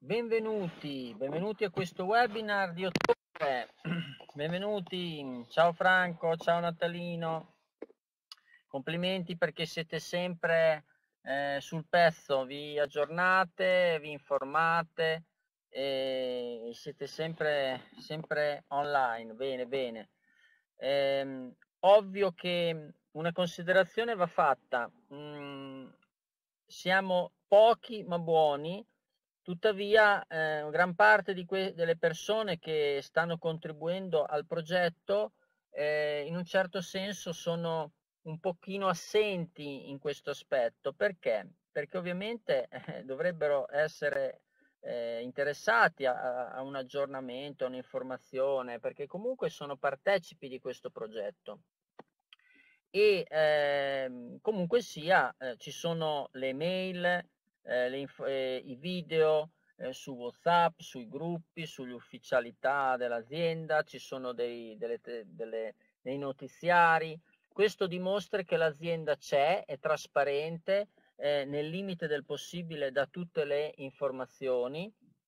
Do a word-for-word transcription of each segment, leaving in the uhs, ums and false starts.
Benvenuti, benvenuti a questo webinar di ottobre. Benvenuti, ciao Franco, ciao Natalino. Complimenti perché siete sempre eh, sul pezzo, vi aggiornate, vi informate e siete sempre, sempre online. Bene, bene. Ehm, ovvio che una considerazione va fatta. Mm, siamo pochi ma buoni. Tuttavia, eh, gran parte di que- delle persone che stanno contribuendo al progetto, eh, in un certo senso sono un pochino assenti in questo aspetto. Perché? Perché ovviamente eh, dovrebbero essere eh, interessati a, a un aggiornamento, a un'informazione, perché comunque sono partecipi di questo progetto. E ehm, comunque sia, eh, ci sono le mail, eh, le inf- eh, i video eh, su WhatsApp, sui gruppi, sulle ufficialità dell'azienda, ci sono dei, delle, te- delle- dei notiziari. Questo dimostra che l'azienda c'è, è trasparente, eh, nel limite del possibile dà tutte le informazioni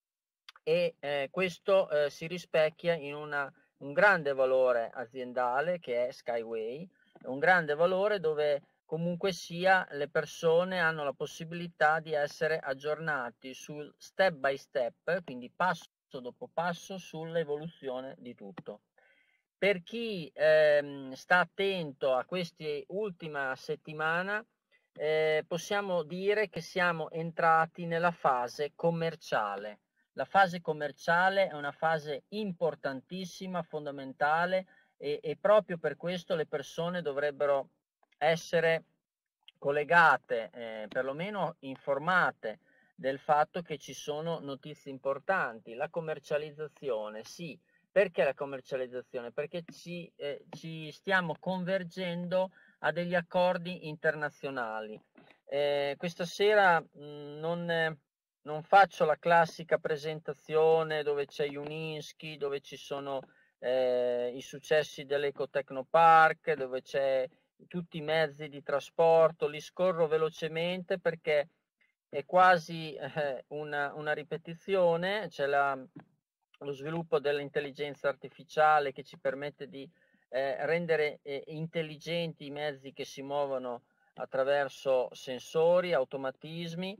e eh, questo eh, si rispecchia in una, un grande valore aziendale che è Skyway, un grande valore dove comunque sia le persone hanno la possibilità di essere aggiornati sul step by step, quindi passo dopo passo sull'evoluzione di tutto. Per chi ehm, sta attento a quest'ultima settimana, eh, possiamo dire che siamo entrati nella fase commerciale. La fase commerciale è una fase importantissima, fondamentale e, e proprio per questo le persone dovrebbero essere collegate, eh, perlomeno informate del fatto che ci sono notizie importanti. La commercializzazione, sì. Perché la commercializzazione? Perché ci, eh, ci stiamo convergendo a degli accordi internazionali. Eh, questa sera mh, non, eh, non faccio la classica presentazione dove c'è Juniski, dove ci sono eh, i successi dell'Ecotecnopark, dove c'è tutti i mezzi di trasporto, li scorro velocemente perché è quasi eh, una, una ripetizione. C'è la, lo sviluppo dell'intelligenza artificiale che ci permette di eh, rendere eh, intelligenti i mezzi che si muovono attraverso sensori, automatismi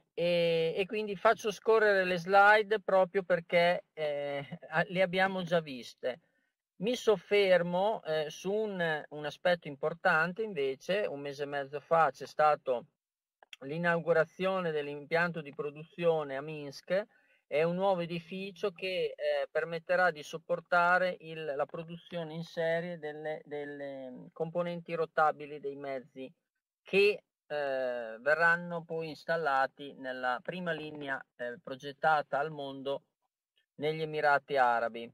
e, e quindi faccio scorrere le slide proprio perché eh, le abbiamo già viste. Mi soffermo eh, su un, un aspetto importante invece. Un mese e mezzo fa c'è stato l'inaugurazione dell'impianto di produzione a Minsk. È un nuovo edificio che eh, permetterà di sopportare il, la produzione in serie delle, delle componenti rotabili dei mezzi che eh, verranno poi installati nella prima linea eh, progettata al mondo negli Emirati Arabi.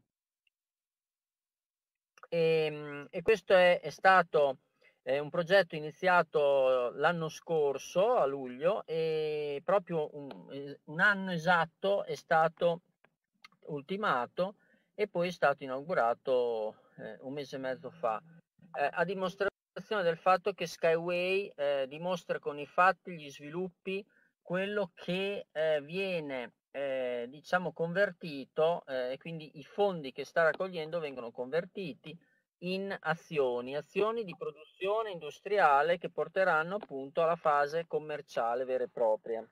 E, e questo è, è stato eh, un progetto iniziato l'anno scorso, a luglio, e proprio un, un anno esatto è stato ultimato e poi è stato inaugurato eh, un mese e mezzo fa, eh, a dimostrazione del fatto che Skyway eh, dimostra con i fatti, gli sviluppi, quello che eh, viene eh, diciamo convertito, eh, e quindi i fondi che sta raccogliendo vengono convertiti in azioni, azioni di produzione industriale che porteranno appunto alla fase commerciale vera e propria.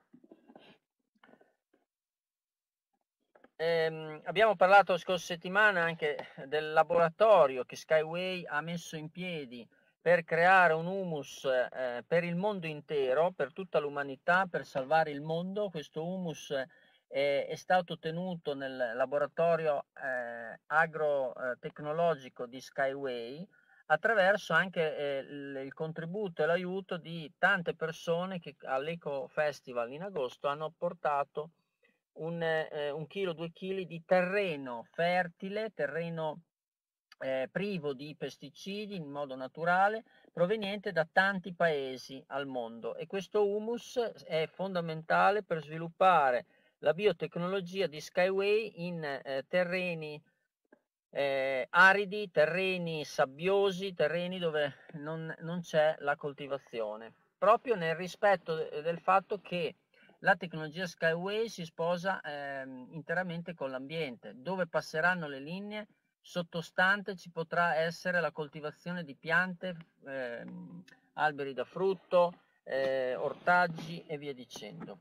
Ehm, abbiamo parlato la scorsa settimana anche del laboratorio che Skyway ha messo in piedi per creare un humus eh, per il mondo intero, per tutta l'umanità, per salvare il mondo. Questo humus eh, è stato ottenuto nel laboratorio eh, agrotecnologico di Skyway attraverso anche eh, il, il contributo e l'aiuto di tante persone che all'Eco Festival in agosto hanno portato un, eh, un chilo, due chili di terreno fertile, terreno eh, privo di pesticidi in modo naturale, proveniente da tanti paesi al mondo. E questo humus è fondamentale per sviluppare la biotecnologia di Skyway in eh, terreni eh, aridi, terreni sabbiosi, terreni dove non, non c'è la coltivazione, proprio nel rispetto del fatto che la tecnologia Skyway si sposa eh, interamente con l'ambiente. Dove passeranno le linee sottostante ci potrà essere la coltivazione di piante, eh, alberi da frutto, eh, ortaggi e via dicendo.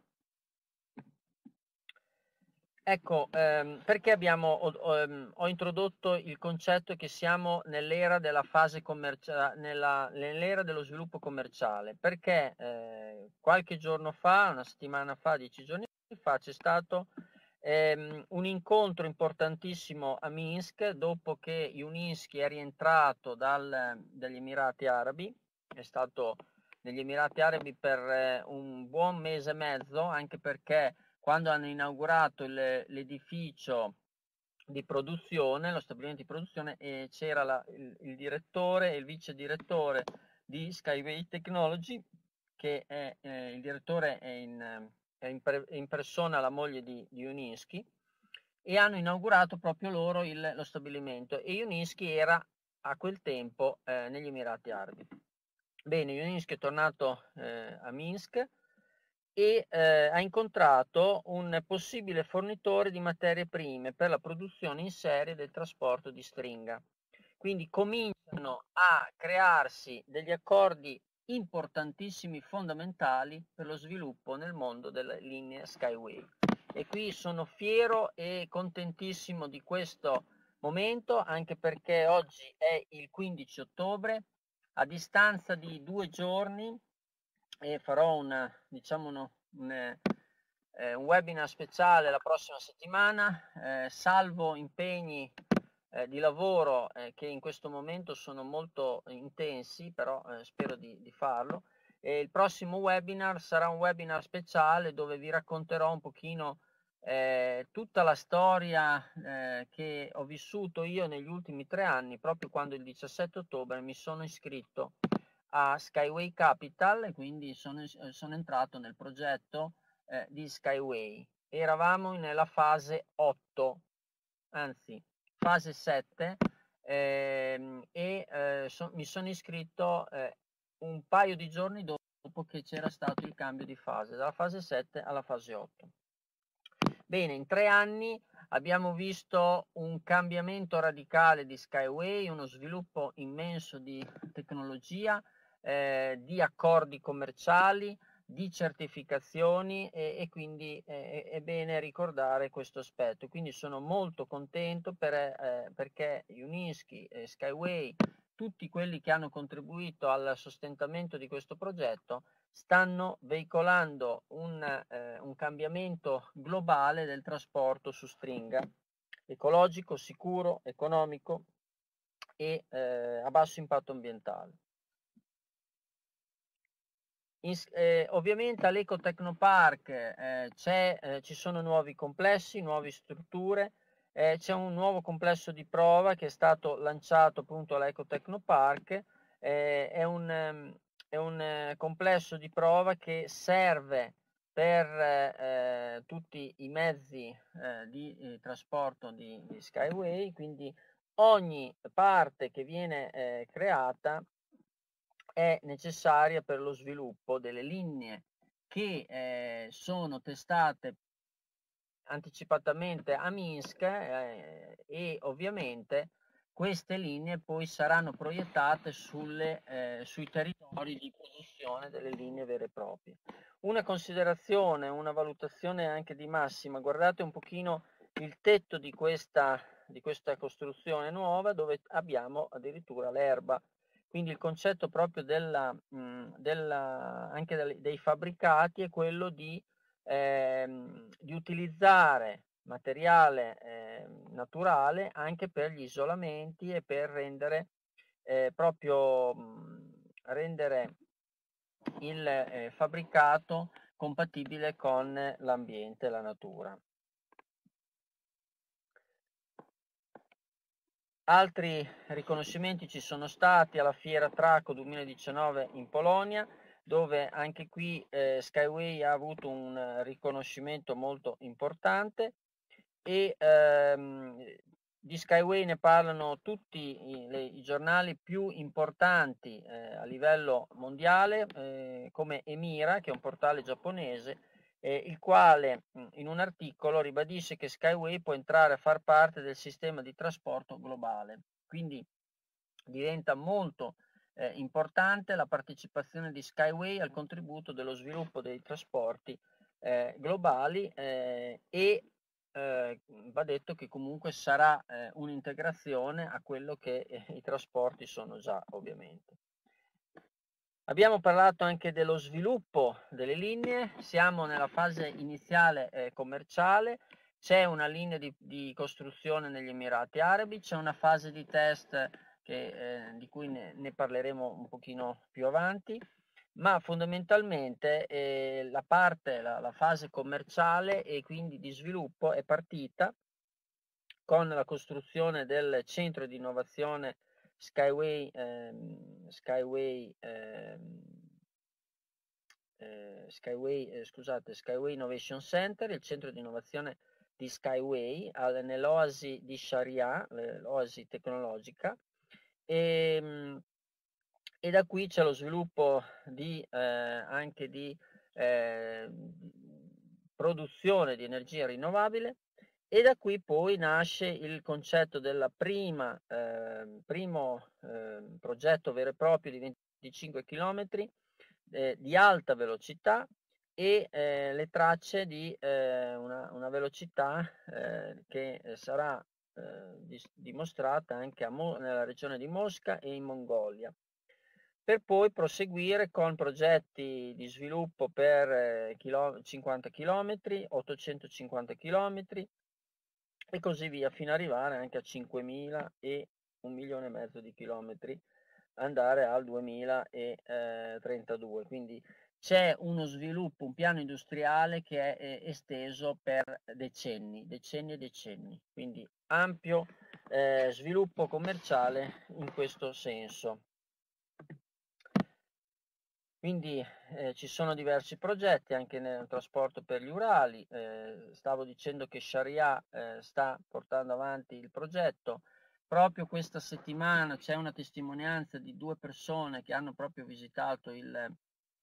Ecco, ehm, perché abbiamo, ho, ho, ho introdotto il concetto che siamo nell'era della fase commerciale, nella, nell'era dello sviluppo commerciale, perché eh, qualche giorno fa, una settimana fa, dieci giorni fa, c'è stato ehm, un incontro importantissimo a Minsk, dopo che Juniski è rientrato dal, dagli Emirati Arabi, è stato negli Emirati Arabi per eh, un buon mese e mezzo, anche perché quando hanno inaugurato il, l'edificio di produzione, lo stabilimento di produzione, e c'era la, il, il direttore e il vice direttore di Skyway Technology, che è eh, il direttore è in, è in, pre, è in persona la moglie di, di Juniski, e hanno inaugurato proprio loro il, lo stabilimento, e Juniski era a quel tempo eh, negli Emirati Arabi. Bene, Juniski è tornato eh, a Minsk e eh, ha incontrato un possibile fornitore di materie prime per la produzione in serie del trasporto di stringa. Quindi cominciano a crearsi degli accordi importantissimi, fondamentali per lo sviluppo nel mondo delle linee Skyway. E qui sono fiero e contentissimo di questo momento, anche perché oggi è il quindici ottobre, a distanza di due giorni, e farò una, diciamo uno, un, eh, un webinar speciale la prossima settimana, eh, salvo impegni eh, di lavoro eh, che in questo momento sono molto intensi, però eh, spero di, di farlo. E il prossimo webinar sarà un webinar speciale dove vi racconterò un pochino eh, tutta la storia eh, che ho vissuto io negli ultimi tre anni, proprio quando il diciassette ottobre mi sono iscritto a Skyway Capital, e quindi sono, sono entrato nel progetto eh, di Skyway. Eravamo nella fase otto, anzi fase sette, ehm, e eh, so, mi sono iscritto eh, un paio di giorni dopo che c'era stato il cambio di fase, dalla fase sette alla fase otto. Bene, in tre anni abbiamo visto un cambiamento radicale di Skyway, uno sviluppo immenso di tecnologia, eh, di accordi commerciali, di certificazioni, e, e quindi eh, è bene ricordare questo aspetto. Quindi sono molto contento per, eh, perché Juniski e Skyway, tutti quelli che hanno contribuito al sostentamento di questo progetto, stanno veicolando un, eh, un cambiamento globale del trasporto su stringa, ecologico, sicuro, economico e eh, a basso impatto ambientale. In, eh, ovviamente all'Eco Technopark eh, c'è, eh, ci sono nuovi complessi, nuove strutture, eh, c'è un nuovo complesso di prova che è stato lanciato appunto all'Eco Technopark, eh, è un, um, è un eh, complesso di prova che serve per eh, tutti i mezzi eh, di, di trasporto di, di Skyway, quindi ogni parte che viene eh, creata è necessaria per lo sviluppo delle linee che eh, sono testate anticipatamente a Minsk, eh, e ovviamente queste linee poi saranno proiettate sulle, eh, sui territori di produzione delle linee vere e proprie. Una considerazione, una valutazione anche di massima: guardate un pochino il tetto di questa, di questa costruzione nuova, dove abbiamo addirittura l'erba. Quindi il concetto proprio della, mh, della, anche dei, dei fabbricati è quello di, ehm, di utilizzare materiale eh, naturale anche per gli isolamenti e per rendere eh, proprio mh, rendere il eh, fabbricato compatibile con l'ambiente e la natura. Altri riconoscimenti ci sono stati alla Fiera Traco duemiladiciannove in Polonia, dove anche qui eh, Skyway ha avuto un riconoscimento molto importante, e ehm, di Skyway ne parlano tutti i, le, i giornali più importanti eh, a livello mondiale, eh, come Emira, che è un portale giapponese, eh, il quale in un articolo ribadisce che Skyway può entrare a far parte del sistema di trasporto globale. Quindi diventa molto eh, importante la partecipazione di Skyway al contributo dello sviluppo dei trasporti eh, globali eh, e eh, va detto che comunque sarà eh, un'integrazione a quello che eh, i trasporti sono già, ovviamente. Abbiamo parlato anche dello sviluppo delle linee, siamo nella fase iniziale eh, commerciale, c'è una linea di, di costruzione negli Emirati Arabi, c'è una fase di test che, eh, di cui ne, ne parleremo un pochino più avanti, ma fondamentalmente eh, la parte, la, la fase commerciale e quindi di sviluppo è partita con la costruzione del centro di innovazione Skyway, ehm, Skyway, ehm, eh, Skyway, eh, scusate, Skyway Innovation Center, il centro di innovazione di Skyway al, nell'oasi di Sharia, l'oasi tecnologica, e, e da qui c'è lo sviluppo di, eh, anche di eh, produzione di energia rinnovabile. E da qui poi nasce il concetto della prima, eh, primo eh, progetto vero e proprio di venticinque chilometri eh, di alta velocità e eh, le tracce di eh, una, una velocità eh, che sarà eh, dis- dimostrata anche a Mo- nella regione di Mosca e in Mongolia, per poi proseguire con progetti di sviluppo per eh, chilo- cinquanta chilometri, ottocentocinquanta chilometri e così via fino ad arrivare anche a cinquemila e un milione e mezzo di chilometri, andare al duemilatrentadue. Quindi c'è uno sviluppo, un piano industriale che è eh, esteso per decenni, decenni e decenni, quindi ampio eh, sviluppo commerciale in questo senso. Quindi eh, ci sono diversi progetti anche nel trasporto per gli Urali, eh, stavo dicendo che Sharia eh, sta portando avanti il progetto, proprio questa settimana c'è una testimonianza di due persone che hanno proprio visitato il,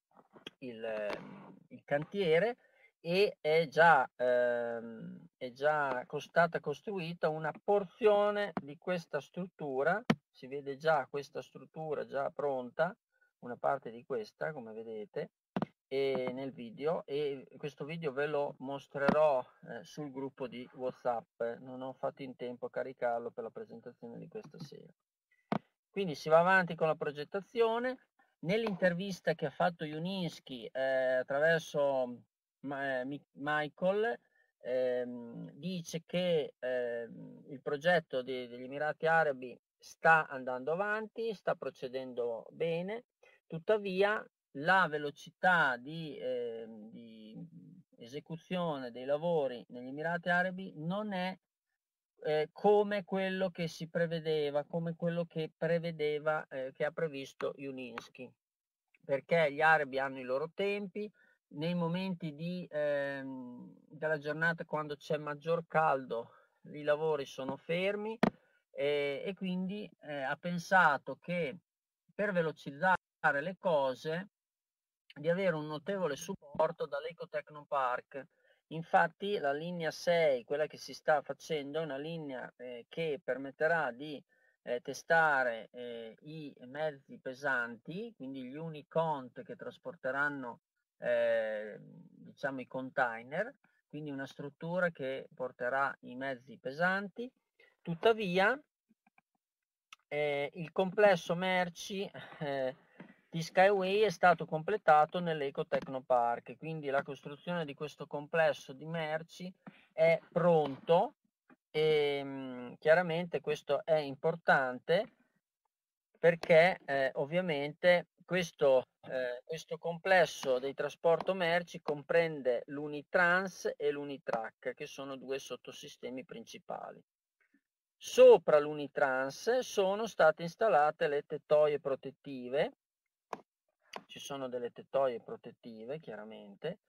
il, il cantiere e è già, ehm, è già stata costruita una porzione di questa struttura, si vede già questa struttura già pronta, una parte di questa come vedete e nel video, e questo video ve lo mostrerò eh, sul gruppo di WhatsApp, non ho fatto in tempo a caricarlo per la presentazione di questa sera. Quindi si va avanti con la progettazione. Nell'intervista che ha fatto Juniski eh, attraverso Ma- Michael ehm, dice che ehm, il progetto di, degli Emirati Arabi sta andando avanti, sta procedendo bene, tuttavia la velocità di, eh, di esecuzione dei lavori negli Emirati Arabi non è eh, come quello che si prevedeva, come quello che prevedeva, eh, che ha previsto Juniski, perché gli arabi hanno i loro tempi, nei momenti di, ehm, della giornata quando c'è maggior caldo i lavori sono fermi eh, e quindi eh, ha pensato che per velocizzare le cose di avere un notevole supporto dall'Ecotechnopark. Infatti la linea sei, quella che si sta facendo, è una linea eh, che permetterà di eh, testare eh, i mezzi pesanti, quindi gli Unicont che trasporteranno eh, diciamo i container, quindi una struttura che porterà i mezzi pesanti. Tuttavia eh, il complesso merci eh, di Skyway è stato completato nell'Ecotechnopark, quindi la costruzione di questo complesso di merci è pronto e mh, chiaramente questo è importante perché eh, ovviamente questo, eh, questo complesso dei trasporto merci comprende l'Unitrans e l'Unitrack, che sono due sottosistemi principali. Sopra l'Unitrans sono state installate le tettoie protettive, ci sono delle tettoie protettive chiaramente,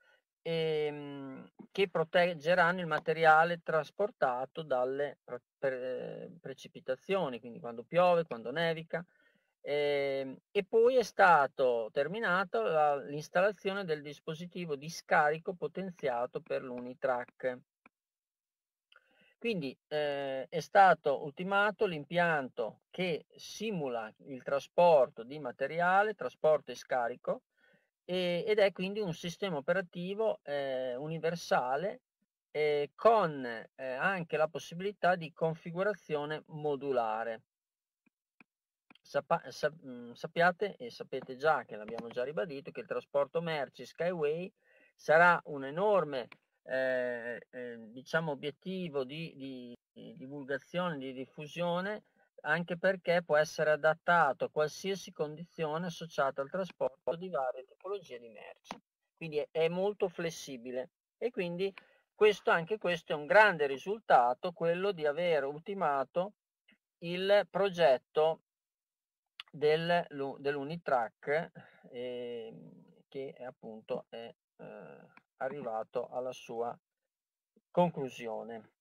e, che proteggeranno il materiale trasportato dalle pre- pre- precipitazioni, quindi quando piove, quando nevica, eh, e poi è stato terminato l'installazione del dispositivo di scarico potenziato per l'Unitrack. Quindi eh, è stato ultimato l'impianto che simula il trasporto di materiale, trasporto e scarico, e, ed è quindi un sistema operativo eh, universale eh, con eh, anche la possibilità di configurazione modulare. Sapa, sap, sappiate e sapete già, che l'abbiamo già ribadito, che il trasporto merci Skyway sarà un enorme eh, eh, diciamo obiettivo di, di, di divulgazione, di diffusione, anche perché può essere adattato a qualsiasi condizione associata al trasporto di varie tipologie di merci. Quindi è, è molto flessibile, e quindi questo, anche questo è un grande risultato, quello di aver ultimato il progetto del, dell'Unitrack, eh, che è appunto è eh, arrivato alla sua conclusione.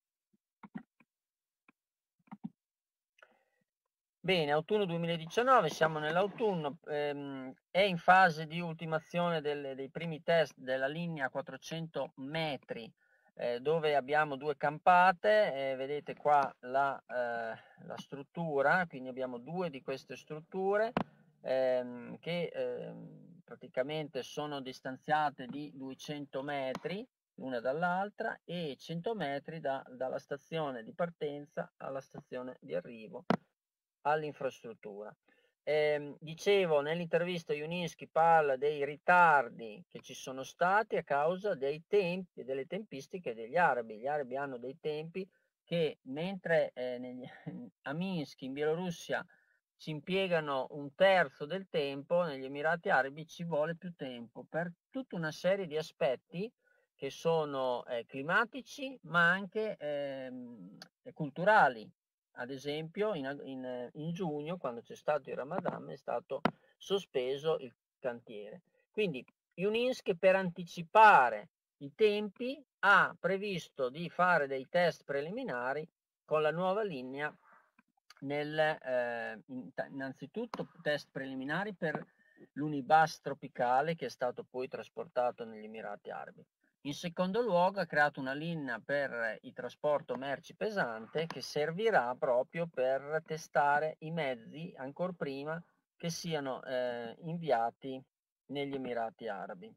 Bene, autunno duemiladiciannove, siamo nell'autunno, ehm, è in fase di ultimazione delle, dei primi test della linea quattrocento metri, eh, dove abbiamo due campate, eh, vedete qua la, eh, la struttura, quindi abbiamo due di queste strutture ehm, che ehm, praticamente sono distanziate di duecento metri l'una dall'altra e cento metri da, dalla stazione di partenza alla stazione di arrivo all'infrastruttura. Eh, dicevo, nell'intervista Juninski parla dei ritardi che ci sono stati a causa dei tempi, delle tempistiche degli arabi. Gli arabi hanno dei tempi che, mentre eh, negli, a Minsk in Bielorussia ci impiegano un terzo del tempo, negli Emirati Arabi ci vuole più tempo per tutta una serie di aspetti che sono eh, climatici, ma anche eh, culturali. Ad esempio, in, in, in giugno, quando c'è stato il Ramadan, è stato sospeso il cantiere. Quindi Juninski, per anticipare i tempi, ha previsto di fare dei test preliminari con la nuova linea, nel, eh, innanzitutto test preliminari per l'Unibus tropicale, che è stato poi trasportato negli Emirati Arabi. In secondo luogo ha creato una linea per il trasporto merci pesante, che servirà proprio per testare i mezzi ancora prima che siano eh, inviati negli Emirati Arabi.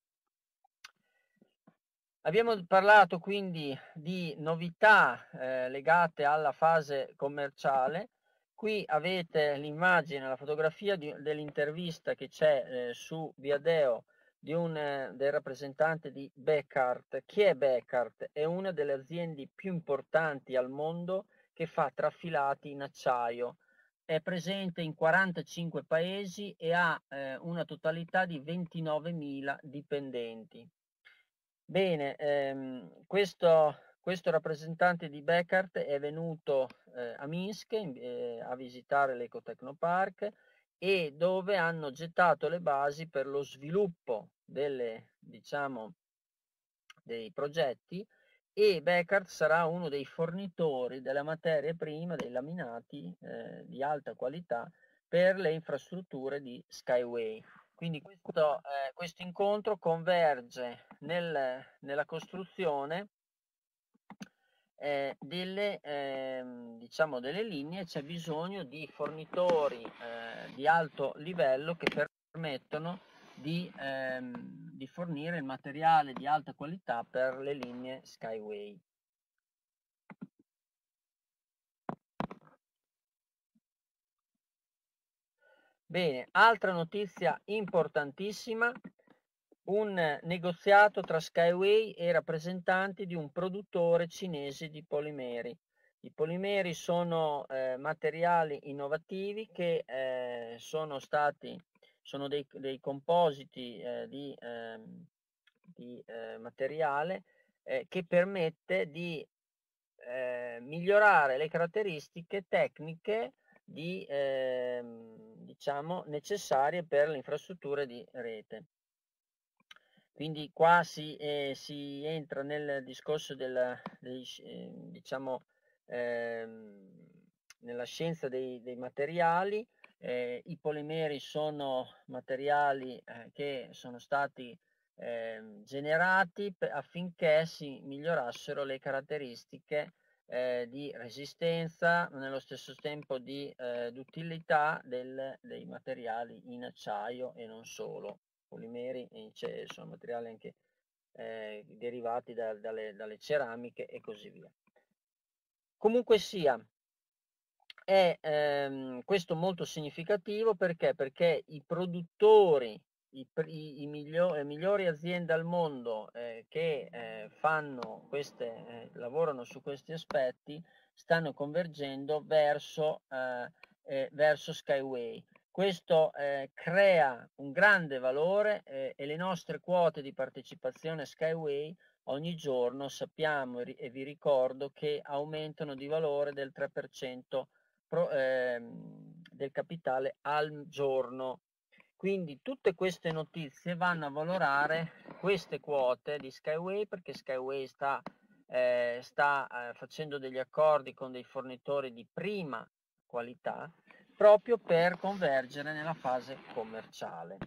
Abbiamo parlato quindi di novità eh, legate alla fase commerciale. Qui avete l'immagine, la fotografia dell'intervista che c'è eh, su Viadeo di un, eh, del rappresentante di Bekaert. Chi è Bekaert? È una delle aziende più importanti al mondo che fa traffilati in acciaio. È presente in quarantacinque paesi e ha eh, una totalità di ventinovemila dipendenti. Bene, ehm, questo, questo rappresentante di Bekaert è venuto eh, a Minsk eh, a visitare l'Ecotechnopark, e dove hanno gettato le basi per lo sviluppo delle, diciamo, dei progetti, e Bekaert sarà uno dei fornitori della materia prima, dei laminati eh, di alta qualità per le infrastrutture di Skyway. Quindi questo, eh, questo incontro converge nel, nella costruzione eh, delle, eh, diciamo delle linee. C'è bisogno di fornitori eh, di alto livello che permettono di, ehm, di fornire il materiale di alta qualità per le linee Skyway. Bene, altra notizia importantissima: un negoziato tra Skyway e rappresentanti di un produttore cinese di polimeri. I polimeri sono eh, materiali innovativi che eh, sono stati, sono dei, dei compositi eh, di, eh, di eh, materiale eh, che permette di eh, migliorare le caratteristiche tecniche di, eh, diciamo, necessarie per le infrastrutture di rete. Quindi qua si, eh, si entra nel discorso della, dei, eh, diciamo, ehm, nella scienza dei, dei materiali, Eh, I polimeri sono materiali eh, che sono stati eh, generati per, affinché si migliorassero le caratteristiche eh, di resistenza, nello stesso tempo di eh, utilità del, dei materiali in acciaio e non solo. Polimeri e sono materiali anche eh, derivati da, dalle, dalle ceramiche e così via. Comunque sia, è ehm, questo molto significativo perché? Perché i produttori, i, i, i migliori, le migliori aziende al mondo eh, che eh, fanno queste, eh, lavorano su questi aspetti, stanno convergendo verso, eh, eh, verso Skyway. Questo eh, crea un grande valore eh, e le nostre quote di partecipazione a Skyway ogni giorno sappiamo e vi ricordo che aumentano di valore del tre per cento pro, eh, del capitale al giorno. Quindi tutte queste notizie vanno a valorare queste quote di Skyway, perché Skyway sta, eh, sta eh, facendo degli accordi con dei fornitori di prima qualità proprio per convergere nella fase commerciale.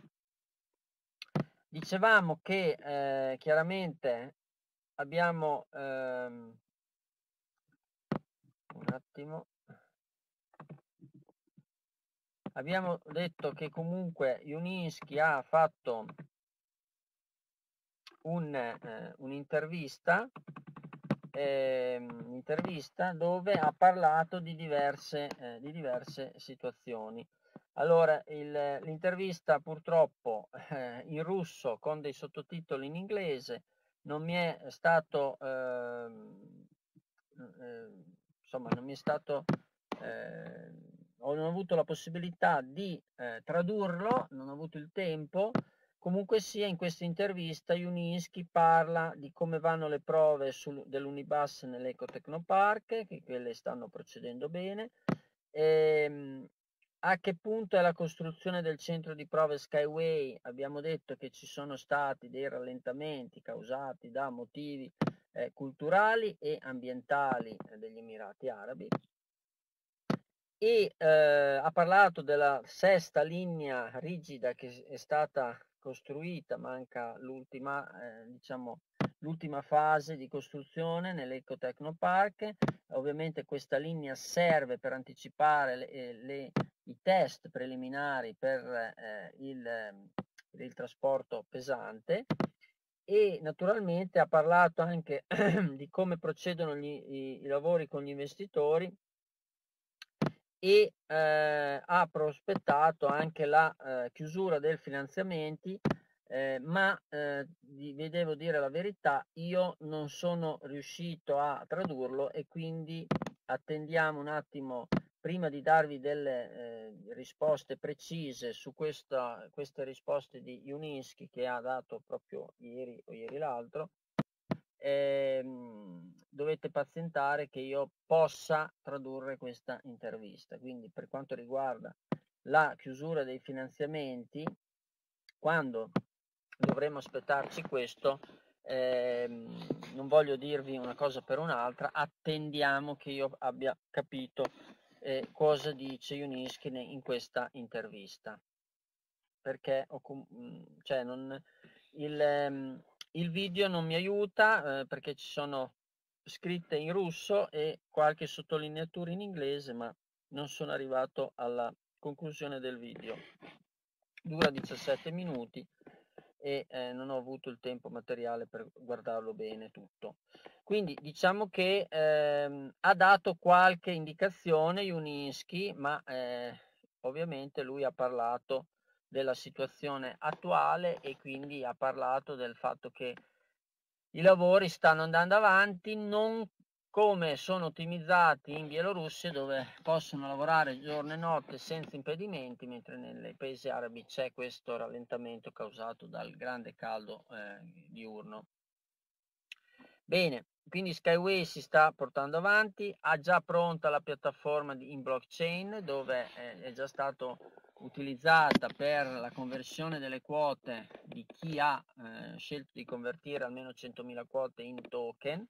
Dicevamo che eh, chiaramente abbiamo ehm, un attimo abbiamo detto che comunque Juniski ha fatto un, eh, un'intervista eh, intervista dove ha parlato di diverse, eh, di diverse situazioni. Allora, il, l'intervista purtroppo eh, in russo con dei sottotitoli in inglese non mi è stato eh, eh, insomma non mi è stato eh, ho non ho avuto la possibilità di eh, tradurlo, non ho avuto il tempo. Comunque sia, in questa intervista Juniski parla di come vanno le prove sul, dell'Unibus nell'Ecotecnopark, che quelle stanno procedendo bene, e, a che punto è la costruzione del centro di prove Skyway. Abbiamo detto che ci sono stati dei rallentamenti causati da motivi eh, culturali e ambientali eh, degli Emirati Arabi. E eh, ha parlato della sesta linea rigida che è stata costruita, manca l'ultima, eh, diciamo, l'ultima fase di costruzione nell'Ecotecnopark. Ovviamente questa linea serve per anticipare le, le, i test preliminari per eh, il, il trasporto pesante. E naturalmente ha parlato anche di come procedono gli, i, i lavori con gli investitori e eh, ha prospettato anche la eh, chiusura del finanziamenti, eh, ma eh, vi devo dire la verità, io non sono riuscito a tradurlo e quindi attendiamo un attimo prima di darvi delle eh, risposte precise su questa, queste risposte di Juniski che ha dato proprio ieri o ieri l'altro. Eh, dovete pazientare che io possa tradurre questa intervista. Quindi per quanto riguarda la chiusura dei finanziamenti, quando dovremo aspettarci questo, ehm, non voglio dirvi una cosa per un'altra, attendiamo che io abbia capito eh, cosa dice Juniski in questa intervista, perché ho, cioè non, il, ehm, il video non mi aiuta eh, perché ci sono scritte in russo e qualche sottolineatura in inglese, ma non sono arrivato alla conclusione del video. Dura diciassette minuti e eh, non ho avuto il tempo materiale per guardarlo bene tutto. Quindi diciamo che ehm, ha dato qualche indicazione Juniski, ma eh, ovviamente lui ha parlato della situazione attuale e quindi ha parlato del fatto che i lavori stanno andando avanti, non come sono ottimizzati in Bielorussia, dove possono lavorare giorno e notte senza impedimenti, mentre nei paesi arabi c'è questo rallentamento causato dal grande caldo eh, diurno. Bene, quindi Skyway si sta portando avanti, ha già pronta la piattaforma in blockchain dove eh, è già stata utilizzata per la conversione delle quote di chi ha eh, scelto di convertire almeno centomila quote in token.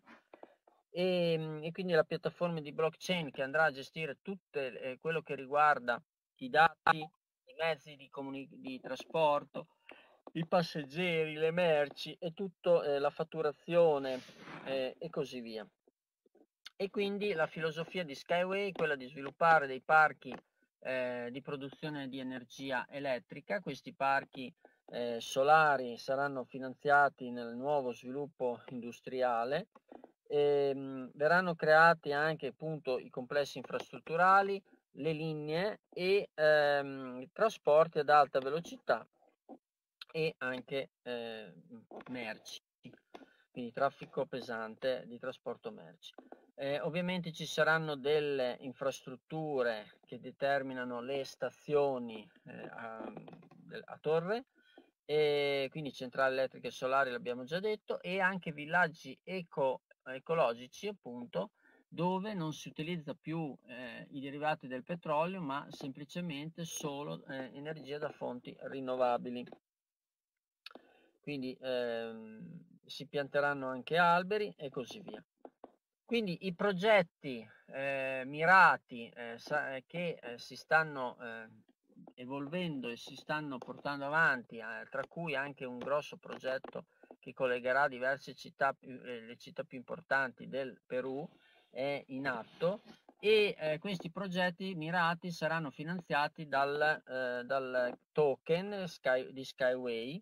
E, e quindi la piattaforma di blockchain che andrà a gestire tutto eh, quello che riguarda i dati, i mezzi di, di trasporto, i passeggeri, le merci e tutto, eh, la fatturazione eh, e così via. E quindi la filosofia di Skyway è quella di sviluppare dei parchi eh, di produzione di energia elettrica. Questi parchi eh, solari saranno finanziati nel nuovo sviluppo industriale. E, mh, verranno creati anche appunto i complessi infrastrutturali, le linee e ehm, trasporti ad alta velocità e anche eh, merci, quindi traffico pesante di trasporto merci. Eh, ovviamente ci saranno delle infrastrutture che determinano le stazioni eh, a, a torre, e quindi centrali elettriche e solari, l'abbiamo già detto, e anche villaggi eco, ecologici appunto, dove non si utilizza più eh, i derivati del petrolio, ma semplicemente solo eh, energia da fonti rinnovabili. Quindi ehm, si pianteranno anche alberi e così via. Quindi i progetti eh, mirati eh, che eh, si stanno eh, evolvendo e si stanno portando avanti, eh, tra cui anche un grosso progetto che collegherà diverse città, più, eh, le città più importanti del Perù, è in atto, e eh, questi progetti mirati saranno finanziati dal, eh, dal token Sky, di Skyway,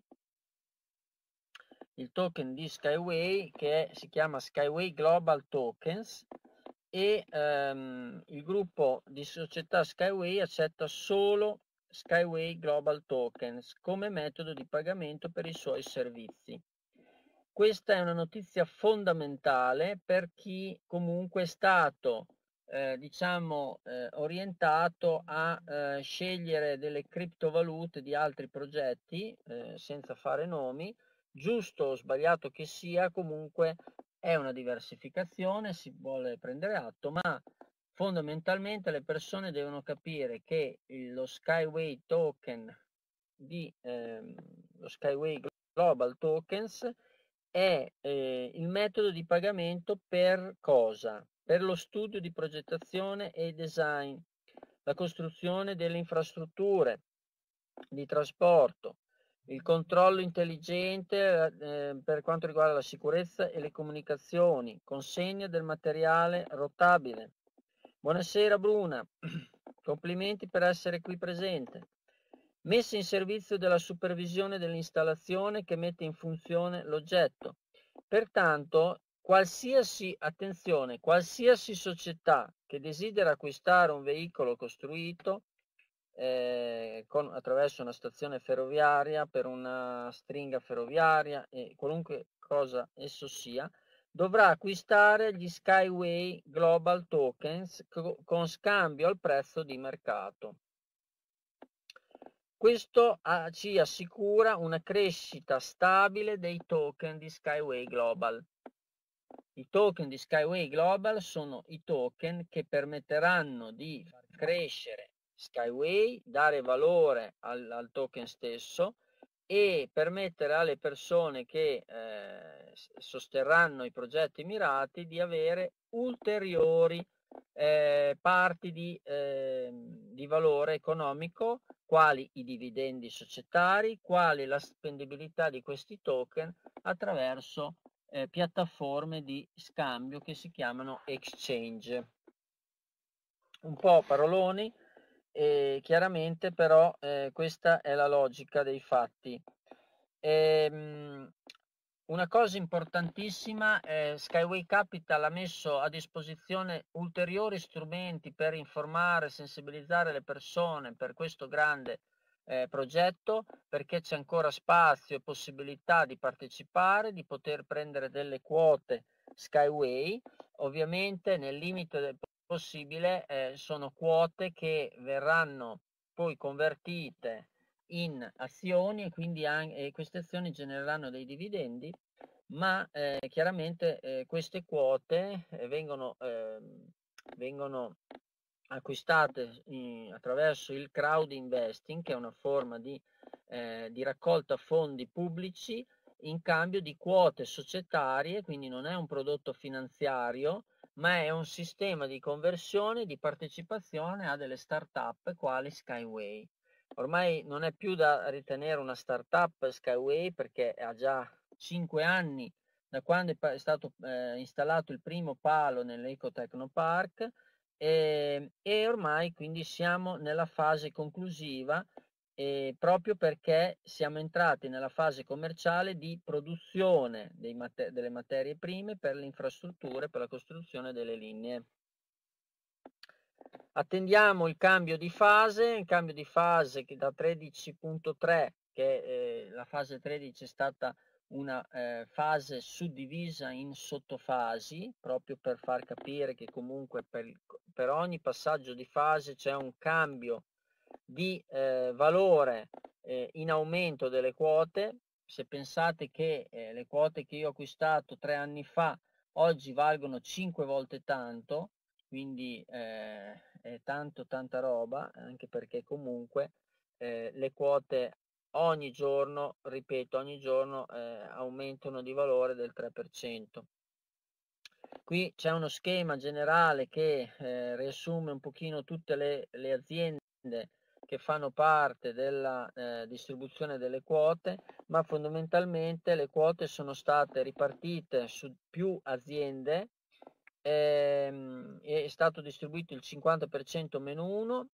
il token di Skyway che si chiama Skyway Global Tokens, e ehm, il gruppo di società Skyway accetta solo Skyway Global Tokens come metodo di pagamento per i suoi servizi. Questa è una notizia fondamentale per chi comunque è stato eh, diciamo eh, orientato a eh, scegliere delle criptovalute di altri progetti eh, senza fare nomi. Giusto o sbagliato che sia, comunque è una diversificazione, si vuole prendere atto, ma fondamentalmente le persone devono capire che lo Skyway token di ehm, lo Skyway Global Tokens è eh, il metodo di pagamento per cosa? Per lo studio di progettazione e design, la costruzione delle infrastrutture di trasporto, il controllo intelligente eh, per quanto riguarda la sicurezza e le comunicazioni, consegna del materiale rotabile. Buonasera Bruna, complimenti per essere qui presente. Messa in servizio della supervisione dell'installazione che mette in funzione l'oggetto. Pertanto, qualsiasi, attenzione, qualsiasi società che desidera acquistare un veicolo costruito eh, con, attraverso una stazione ferroviaria, per una stringa ferroviaria e qualunque cosa esso sia, dovrà acquistare gli Skyway Global Tokens co- con scambio al prezzo di mercato. Questo ah, ci assicura una crescita stabile dei token di Skyway Global. I token di Skyway Global sono i token che permetteranno di far crescere Skyway, dare valore al, al token stesso e permettere alle persone che eh, sosterranno i progetti mirati di avere ulteriori eh, parti di, eh, di valore economico, quali i dividendi societari, quali la spendibilità di questi token attraverso eh, piattaforme di scambio che si chiamano exchange. Un po' paroloni, e chiaramente però eh, questa è la logica dei fatti. Ehm, una cosa importantissima, eh, Skyway Capital ha messo a disposizione ulteriori strumenti per informare e sensibilizzare le persone per questo grande eh, progetto, perché c'è ancora spazio e possibilità di partecipare, di poter prendere delle quote Skyway, ovviamente nel limite del possibile. Eh, sono quote che verranno poi convertite in azioni e quindi anche, eh, queste azioni genereranno dei dividendi, ma eh, chiaramente eh, queste quote eh, vengono, eh, vengono acquistate in, attraverso il crowd investing, che è una forma di, eh, di raccolta fondi pubblici in cambio di quote societarie, quindi non è un prodotto finanziario, ma è un sistema di conversione, di partecipazione a delle start-up quali Skyway. Ormai non è più da ritenere una start-up Skyway, perché ha già cinque anni da quando è stato eh, installato il primo palo nell'Ecotechnopark, e, e ormai quindi siamo nella fase conclusiva, eh, proprio perché siamo entrati nella fase commerciale di produzione dei mater- delle materie prime per le infrastrutture, per la costruzione delle linee. Attendiamo il cambio di fase, il cambio di fase che da tredici punto tre, che eh, la fase tredici è stata una eh, fase suddivisa in sottofasi, proprio per far capire che comunque per, per ogni passaggio di fase c'è un cambio di eh, valore eh, in aumento delle quote. Se pensate che eh, le quote che io ho acquistato tre anni fa oggi valgono cinque volte tanto, quindi eh, è tanto tanta roba, anche perché comunque eh, le quote ogni giorno, ripeto, ogni giorno eh, aumentano di valore del tre per cento. Qui c'è uno schema generale che eh, riassume un pochino tutte le, le aziende che fanno parte della eh, distribuzione delle quote, ma fondamentalmente le quote sono state ripartite su più aziende. Ehm, è stato distribuito il cinquanta per cento meno uno,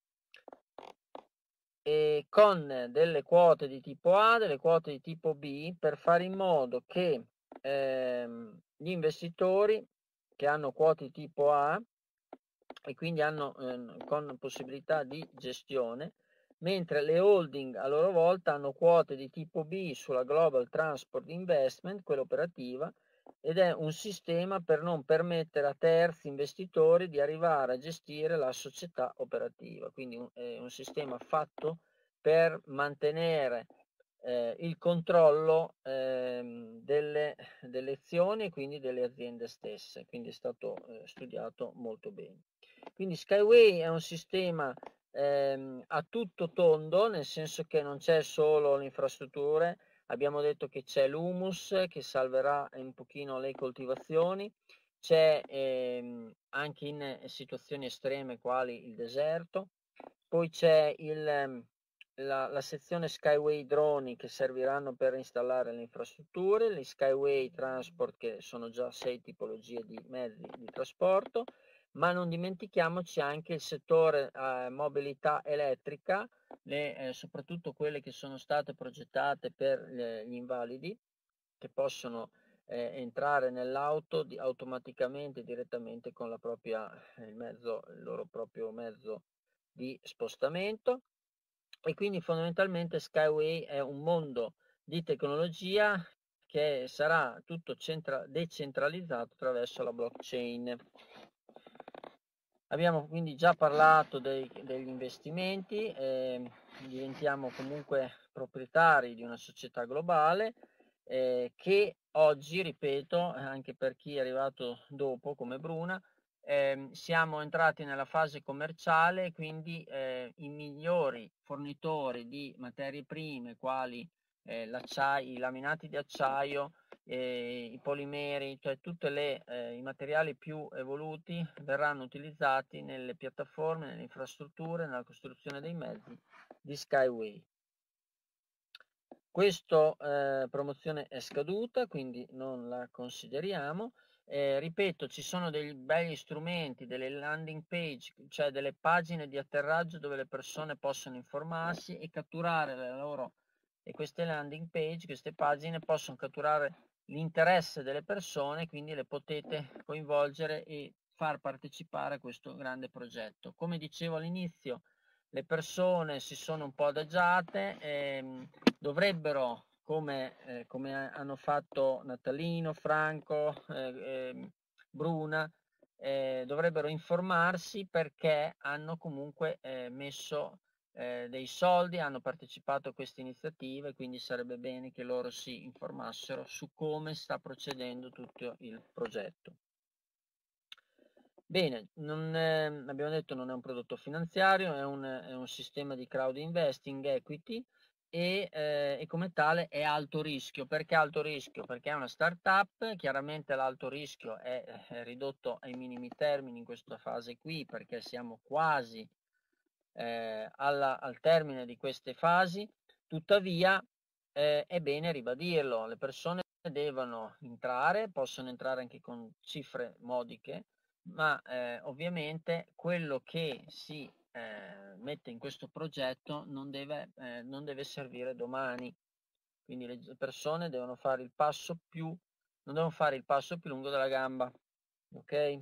e con delle quote di tipo A, delle quote di tipo B, per fare in modo che ehm, gli investitori che hanno quote di tipo A e quindi hanno eh, con possibilità di gestione, mentre le holding a loro volta hanno quote di tipo B sulla Global Transport Investment, quella operativa, ed è un sistema per non permettere a terzi investitori di arrivare a gestire la società operativa, quindi un, è un sistema fatto per mantenere eh, il controllo eh, delle, delle azioni e quindi delle aziende stesse, quindi è stato eh, studiato molto bene. Quindi Skyway è un sistema ehm, a tutto tondo, nel senso che non c'è solo le infrastrutture, abbiamo detto che c'è l'humus che salverà un pochino le coltivazioni, c'è ehm, anche in situazioni estreme quali il deserto, poi c'è il, la, la sezione Skyway droni che serviranno per installare le infrastrutture, le Skyway Transport che sono già sei tipologie di mezzi di trasporto, ma non dimentichiamoci anche il settore eh, mobilità elettrica, le, eh, soprattutto quelle che sono state progettate per eh, gli invalidi, che possono eh, entrare nell'auto di, automaticamente direttamente con la propria, il, mezzo, il loro proprio mezzo di spostamento. E quindi fondamentalmente Skyway è un mondo di tecnologia che sarà tutto centra- decentralizzato attraverso la blockchain. Abbiamo quindi già parlato dei, degli investimenti, eh, diventiamo comunque proprietari di una società globale eh, che oggi, ripeto, anche per chi è arrivato dopo come Bruna, eh, siamo entrati nella fase commerciale, quindi eh, i migliori fornitori di materie prime quali eh, l'acciaio, i laminati di acciaio, eh, i polimeri, cioè tutti eh, i materiali più evoluti verranno utilizzati nelle piattaforme, nelle infrastrutture, nella costruzione dei mezzi di Skyway. Questa eh, promozione è scaduta, quindi non la consideriamo. Eh, ripeto, ci sono dei begli strumenti, delle landing page, cioè delle pagine di atterraggio dove le persone possono informarsi e catturare le loro, e queste landing page, queste pagine possono catturare l'interesse delle persone, quindi le potete coinvolgere e far partecipare a questo grande progetto. Come dicevo all'inizio, le persone si sono un po' adagiate, ehm, dovrebbero, come, eh, come hanno fatto Natalino, Franco, eh, eh, Bruna, eh, dovrebbero informarsi, perché hanno comunque eh, messo eh, dei soldi, hanno partecipato a queste iniziative, quindi sarebbe bene che loro si informassero su come sta procedendo tutto il progetto. Bene, non è, abbiamo detto non è un prodotto finanziario, è un, è un sistema di crowd investing equity e, eh, e come tale è alto rischio. Perché alto rischio? Perché è una startup, chiaramente l'alto rischio è, è ridotto ai minimi termini in questa fase qui, perché siamo quasi eh, alla, al termine di queste fasi. Tuttavia eh, è bene ribadirlo, le persone devono entrare, possono entrare anche con cifre modiche, ma eh, ovviamente quello che si eh, mette in questo progetto non deve, eh, non deve servire domani, quindi le persone devono fare il passo più, non devono fare il passo più lungo della gamba, ok?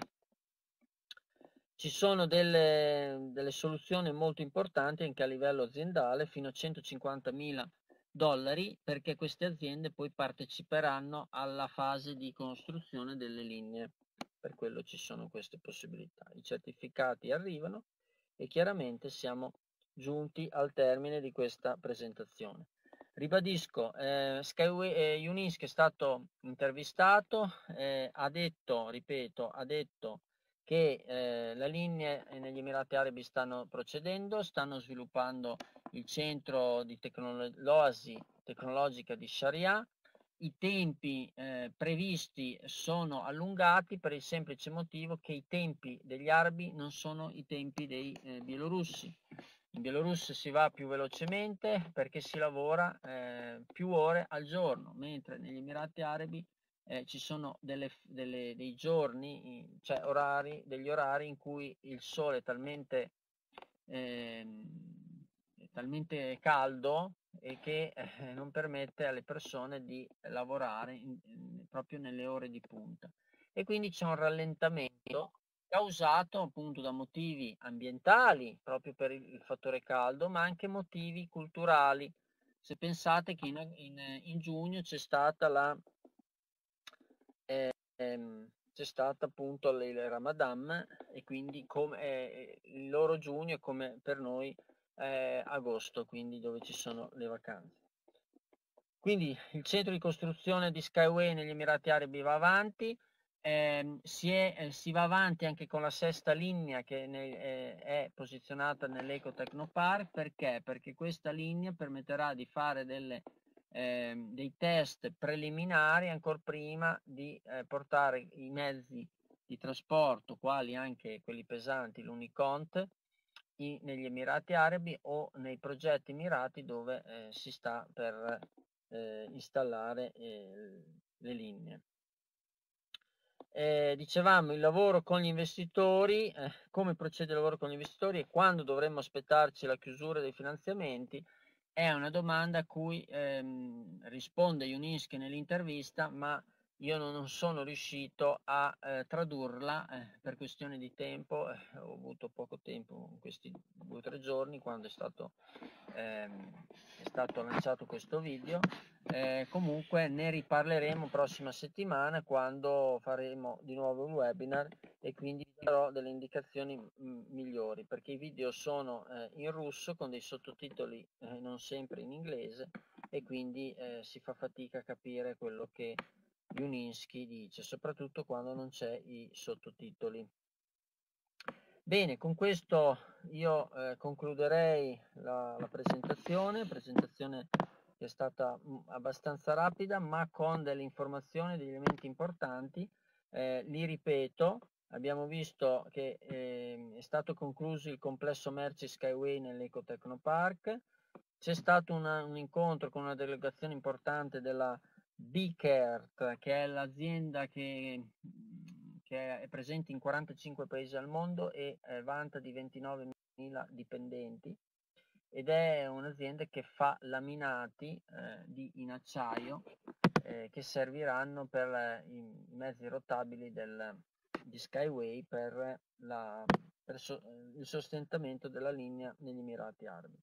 Ci sono delle, delle soluzioni molto importanti anche a livello aziendale, fino a centocinquantamila dollari, perché queste aziende poi parteciperanno alla fase di costruzione delle linee. Per quello ci sono queste possibilità. I certificati arrivano e chiaramente siamo giunti al termine di questa presentazione. Ribadisco, eh, Skyway eh, Unisk è stato intervistato, eh, ha detto, ripeto, ha detto che eh, le linee negli Emirati Arabi stanno procedendo, stanno sviluppando il centro di tecnolo- l'oasi tecnologica di Sharia. I tempi eh, previsti sono allungati per il semplice motivo che i tempi degli arabi non sono i tempi dei eh, bielorussi. In Bielorussia si va più velocemente perché si lavora eh, più ore al giorno, mentre negli Emirati Arabi eh, ci sono delle, delle, dei giorni, cioè orari, degli orari in cui il sole è talmente, eh, è talmente caldo e che eh, non permette alle persone di lavorare in, in, proprio nelle ore di punta. E quindi c'è un rallentamento causato appunto da motivi ambientali, proprio per il, il fattore caldo, ma anche motivi culturali. Se pensate che in, in, in giugno c'è stata la eh, ehm, c'è stata appunto il Ramadan e quindi come, eh, il loro giugno è come per noi eh, agosto, quindi dove ci sono le vacanze. Quindi il centro di costruzione di Skyway negli Emirati Arabi va avanti, ehm, si, è, eh, si va avanti anche con la sesta linea che ne, eh, è posizionata nell'Eco Technopark. Perché? Perché questa linea permetterà di fare delle, eh, dei test preliminari ancora prima di eh, portare i mezzi di trasporto, quali anche quelli pesanti, l'Unicont, in, negli Emirati Arabi o nei progetti Emirati dove eh, si sta per eh, installare eh, le linee. Eh, dicevamo il lavoro con gli investitori, eh, come procede il lavoro con gli investitori e quando dovremmo aspettarci la chiusura dei finanziamenti, è una domanda a cui ehm, risponde Unisk nell'intervista, ma io non sono riuscito a eh, tradurla eh, per questione di tempo, eh, ho avuto poco tempo in questi due o tre giorni quando è stato, ehm, è stato lanciato questo video. Eh, comunque ne riparleremo prossima settimana quando faremo di nuovo un webinar e quindi vi darò delle indicazioni m- migliori, perché i video sono eh, in russo con dei sottotitoli eh, non sempre in inglese e quindi eh, si fa fatica a capire quello che Juninsky dice, soprattutto quando non c'è i sottotitoli. Bene, con questo io eh, concluderei la, la presentazione, presentazione che è stata mh, abbastanza rapida, ma con delle informazioni, degli elementi importanti. Eh, li ripeto, abbiamo visto che eh, è stato concluso il complesso merci Skyway nell'Eco Technopark, c'è stato una, un incontro con una delegazione importante della Bicert, che è l'azienda che, che è presente in quarantacinque paesi al mondo e eh, vanta di ventinovemila dipendenti, ed è un'azienda che fa laminati eh, di, in acciaio eh, che serviranno per eh, i mezzi rotabili del, di Skyway per, la, per so, il sostentamento della linea negli Emirati Arabi.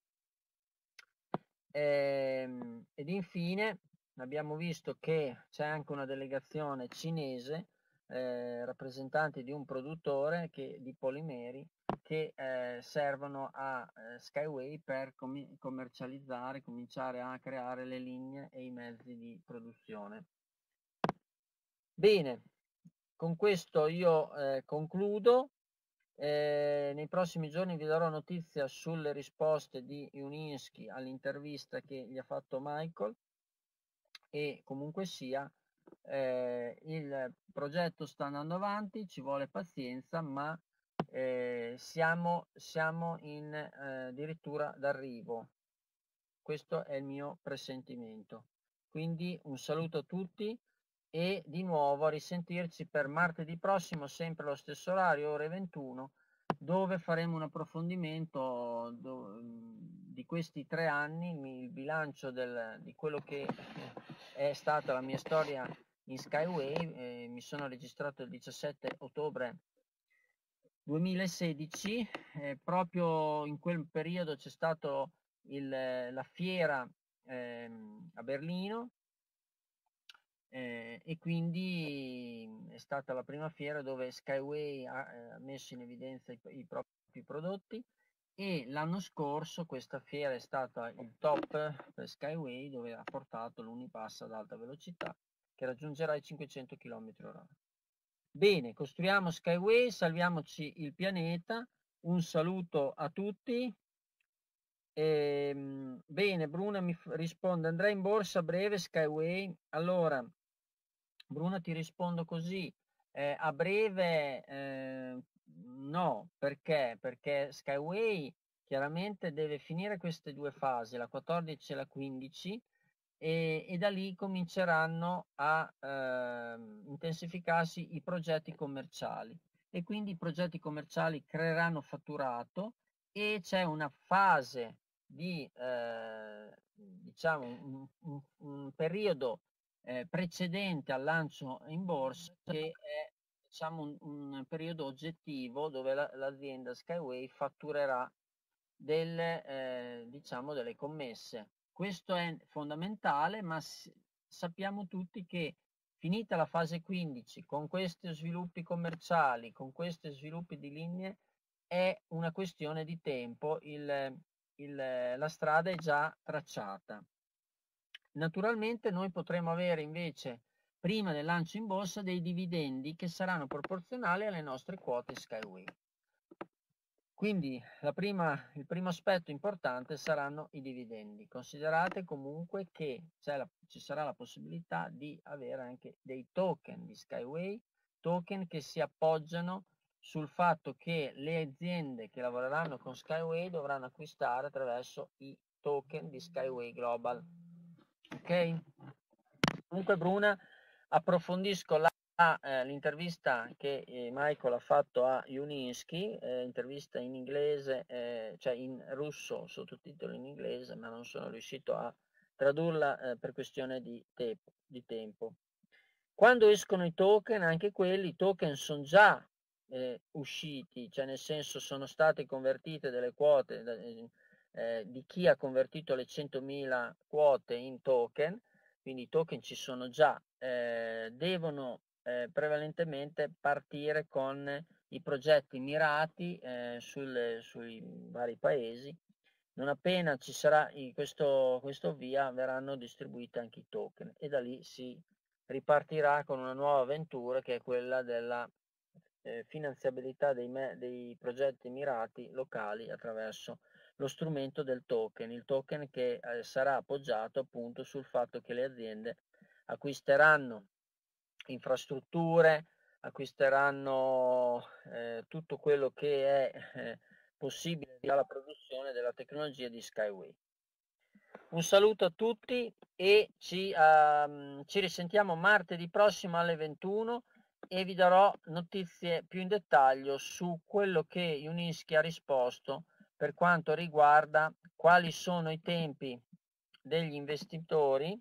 Ehm, ed infine abbiamo visto che c'è anche una delegazione cinese, eh, rappresentanti di un produttore che, di polimeri che eh, servono a eh, Skyway per com- commercializzare, cominciare a creare le linee e i mezzi di produzione. Bene, con questo io eh, concludo. Eh, nei prossimi giorni vi darò notizia sulle risposte di Juninski all'intervista che gli ha fatto Michael, e comunque sia eh, il progetto sta andando avanti, ci vuole pazienza, ma eh, siamo, siamo in eh, addirittura d'arrivo. Questo è il mio presentimento. Quindi un saluto a tutti e di nuovo a risentirci per martedì prossimo, sempre allo stesso orario, ore ventuno, dove faremo un approfondimento do, di questi tre anni, il bilancio del, di quello che è stata la mia storia in Skyway. Eh, mi sono registrato il diciassette ottobre duemilasedici, eh, proprio in quel periodo c'è stato il, la fiera ehm, a Berlino, eh, e quindi è stata la prima fiera dove Skyway ha eh, messo in evidenza i, i propri prodotti, e l'anno scorso questa fiera è stata il top per Skyway, dove ha portato l'Unipass ad alta velocità che raggiungerà i cinquecento chilometri orari. Bene, costruiamo Skyway, salviamoci il pianeta. Un saluto a tutti. Ehm, bene, Bruna mi risponde: andrà in borsa a breve Skyway? Allora, Bruna, ti rispondo così. Eh, a breve eh, no, perché? Perché Skyway chiaramente deve finire queste due fasi, la quattordici e la quindici, e, e da lì cominceranno a eh, intensificarsi i progetti commerciali, e quindi i progetti commerciali creeranno fatturato, e c'è una fase di eh, diciamo un, un, un periodo eh, precedente al lancio in borsa, che è diciamo un, un periodo oggettivo dove la, l'azienda Skyway fatturerà delle, eh, diciamo delle commesse. Questo è fondamentale, ma s- sappiamo tutti che finita la fase quindici, con questi sviluppi commerciali, con questi sviluppi di linee, è una questione di tempo, il, il, la strada è già tracciata. Naturalmente noi potremo avere invece, prima del lancio in borsa, dei dividendi che saranno proporzionali alle nostre quote Skyway. Quindi la prima, il primo aspetto importante saranno i dividendi. Considerate comunque che la, ci sarà la possibilità di avere anche dei token di Skyway, token che si appoggiano sul fatto che le aziende che lavoreranno con Skyway dovranno acquistare attraverso i token di Skyway Global. Ok? Comunque, Bruna, approfondisco la eh, l'intervista che eh, Michael ha fatto a Juninski, eh, intervista in inglese, eh, cioè in russo, sottotitolo in inglese, ma non sono riuscito a tradurla eh, per questione di, te- di tempo. Quando escono i token, anche quelli, i token sono già eh, usciti, cioè nel senso sono state convertite delle quote eh, eh, di chi ha convertito le centomila quote in token, quindi i token ci sono già, eh, devono eh, prevalentemente partire con i progetti mirati eh, sul, sui vari paesi. Non appena ci sarà questo, questo via, verranno distribuiti anche i token, e da lì si ripartirà con una nuova avventura, che è quella della eh, finanziabilità dei, me, dei progetti mirati locali attraverso lo strumento del token, il token che eh, sarà appoggiato appunto sul fatto che le aziende acquisteranno infrastrutture, acquisteranno eh, tutto quello che è eh, possibile alla produzione della tecnologia di Skyway. Un saluto a tutti e ci, uh, ci risentiamo martedì prossimo alle ventuno, e vi darò notizie più in dettaglio su quello che Juninski ha risposto per quanto riguarda quali sono i tempi degli investitori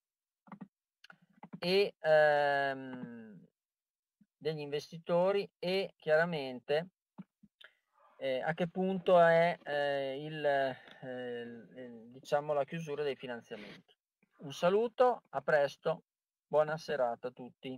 e ehm, degli investitori e chiaramente eh, a che punto è eh, il, eh, il, diciamo la chiusura dei finanziamenti. Un saluto, a presto, buona serata a tutti.